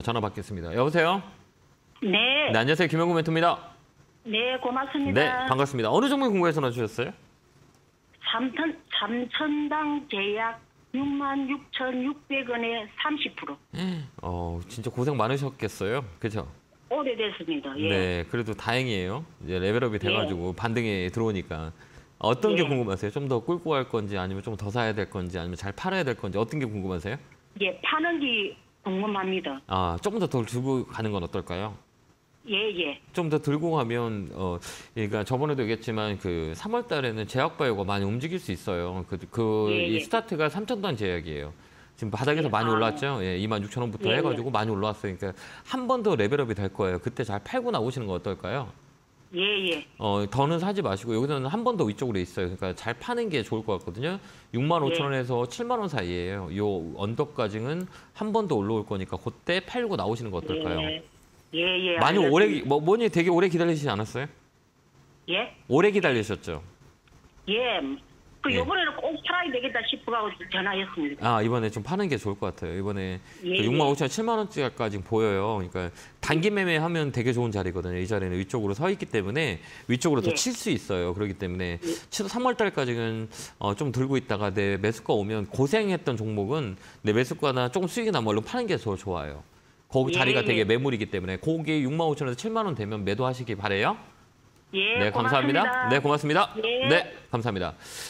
전화 받겠습니다. 여보세요? 네. 네, 안녕하세요. 김영구 멘토입니다. 네, 고맙습니다. 네, 반갑습니다. 어느 종목 궁금해서 전화 주셨어요? 삼천당 제약 66,600원에 30%. 진짜 고생 많으셨겠어요. 그죠? 오래됐습니다. 예. 네, 그래도 다행이에요. 이제 레벨업이 돼가지고 반등에 들어오니까. 어떤 게 궁금하세요? 좀 더 끌고 갈 건지 아니면 좀 더 사야 될 건지 아니면 잘 팔아야 될 건지 어떤 게 궁금하세요? 예, 파는 게 궁금합니다. 조금 더 들고 가는 건 어떨까요? 예, 예. 좀 더 들고 가면 그러니까 저번에도 얘기했지만 그 3월 달에는 제약바이오가 많이 움직일 수 있어요. 예, 이 예. 스타트가 3,000단 제약이에요. 지금 바닥에서 예, 많이 올랐죠. 예, 26,000원부터 예, 해가지고 많이 올라왔어요. 그러니까 한 번 더 레벨업이 될 거예요. 그때 잘 팔고 나오시는 거 어떨까요? 예, 예. 더는 사지 마시고 여기서는 한 번 더 위쪽으로 있어요. 그러니까 잘 파는 게 좋을 것 같거든요. 65,000원에서 7만 원 사이예요. 요 언덕까지는 한 번 더 올라올 거니까 그때 팔고 나오시는 거 어떨까요? 예, 예. 많이 오래 뭐니 되게 오래 기다리시지 않았어요? 예? 오래 기다리셨죠? 예. 예. 요번에는 꼭 팔아야 되겠다 싶어가지고 전화했습니다. 이번에 좀 파는 게 좋을 것 같아요. 이번에 예, 65,000원, 7만 원짜리까지 보여요. 그러니까 단기 매매하면 되게 좋은 자리거든요. 이 자리는 위쪽으로 서 있기 때문에 위쪽으로 더 예. 칠 수 있어요. 그렇기 때문에 3월 달까지는 좀 들고 있다가 내 매수가 오면 고생했던 종목은 내 매수가나 조금 수익이 나면 얼른 파는 게 더 좋아요. 거기 자리가 되게 매물이기 때문에 거기 65,000원에서 7만 원 되면 매도하시기 바래요. 예, 네, 감사합니다. 고맙습니다. 네, 고맙습니다. 예. 네, 감사합니다.